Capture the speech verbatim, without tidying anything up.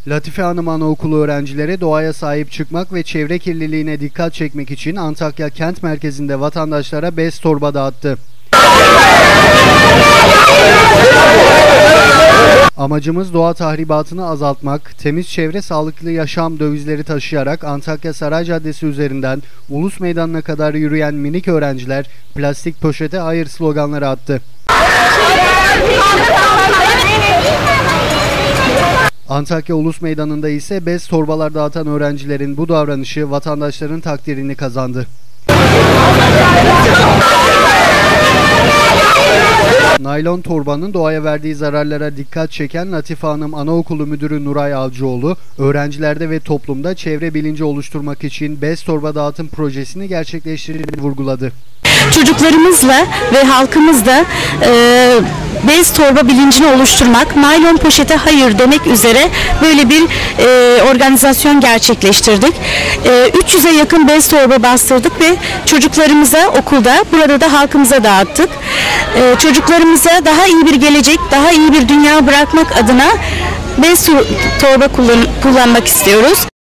Latife Hanım Anaokulu öğrencileri doğaya sahip çıkmak ve çevre kirliliğine dikkat çekmek için Antakya kent merkezinde vatandaşlara bez torba dağıttı. Amacımız doğa tahribatını azaltmak, temiz çevre, sağlıklı yaşam devizleri taşıyarak Antakya Saray Caddesi üzerinden Ulus Meydanı'na kadar yürüyen minik öğrenciler plastik poşete hayır sloganları attı. Antakya Ulus Meydanı'nda ise bez torbalar dağıtan öğrencilerin bu davranışı vatandaşların takdirini kazandı. Naylon torbanın doğaya verdiği zararlara dikkat çeken Latife Hanım Anaokulu Müdürü Nuray Avcıoğlu, öğrencilerde ve toplumda çevre bilinci oluşturmak için bez torba dağıtım projesini gerçekleştirdiğini vurguladı. Çocuklarımızla ve halkımızla e, bez torba bilincini oluşturmak, naylon poşete hayır demek üzere böyle bir e, organizasyon gerçekleştirdik. E, üç yüze yakın bez torba bastırdık ve çocuklarımıza okulda, burada da halkımıza dağıttık. E, çocuklarımıza daha iyi bir gelecek, daha iyi bir dünya bırakmak adına bez torba kullan, kullanmak istiyoruz.